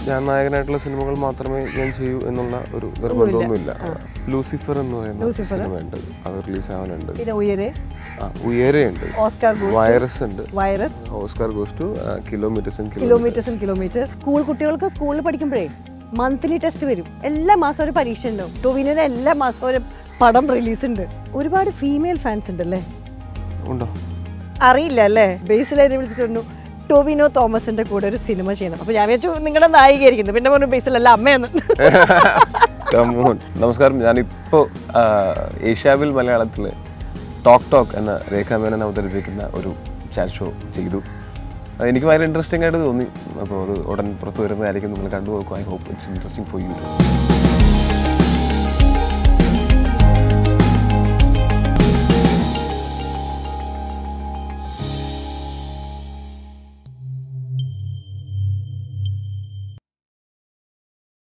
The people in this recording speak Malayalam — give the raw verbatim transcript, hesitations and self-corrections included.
ഞാൻ നായകനായിട്ടുള്ള സിനിമകൾ മാത്രമേ ഞാൻ ചെയ്യൂ എന്നുള്ള ഒരു നിർബന്ധമൊന്നുമില്ല. ലൂസിഫർ എന്ന് പറയുന്ന സിനിമയുണ്ട്, അത് റിലീസ് ആവാനുണ്ട്. ഉയരെയുണ്ട്, വൈറസ് ഉണ്ട്, virus Oscar goes to kilometres and kilometres and kilometres. School കുട്ടികൾക്ക് സ്കൂളിൽ പഠിക്കുമ്പോഴേ മന്ത്ലി ടെസ്റ്റ് വരും. എല്ലാ മാസം ഒരു പരീക്ഷ ഉണ്ടാവും. ടോവിനോന് എല്ലാ മാസവും ഒരു പടം റിലീസ് ഉണ്ട്. ഒരുപാട് ഫീമെയിൽ ഫാൻസ് ഉണ്ടല്ലേ? ഉണ്ടോ അറിയില്ല അല്ലേ? ബേസിലെ വിളിച്ചിട്ടുണ്ട് ടോവിനോ തോമസിന്റെ കൂടെ ഒരു സിനിമ ചെയ്യണം. അപ്പൊ ഞാൻ വിചാരിച്ചു നിങ്ങളുടെ നായികയായിരിക്കുന്നു. പിന്നെ പറഞ്ഞു ബേസിലല്ല അമ്മയെന്ന്. നമസ്കാരം, ഞാനിപ്പോ ഏഷ്യാവിൽ മലയാളത്തില് ടോക്ക് ടോക്ക് എന്ന രേഖാ മേനൻ അവതരിപ്പിക്കുന്ന ഒരു ചാറ്റ് ഷോ ചെയ്തു. എനിക്ക് ഭയങ്കര ഇൻട്രസ്റ്റിംഗ് ആയിട്ട് തോന്നി. അപ്പോൾ അത് ഉടൻ പുറത്ത് വരുന്നതായിരിക്കും. നിങ്ങൾ കണ്ടു നോക്കും. I hope it's interesting for U.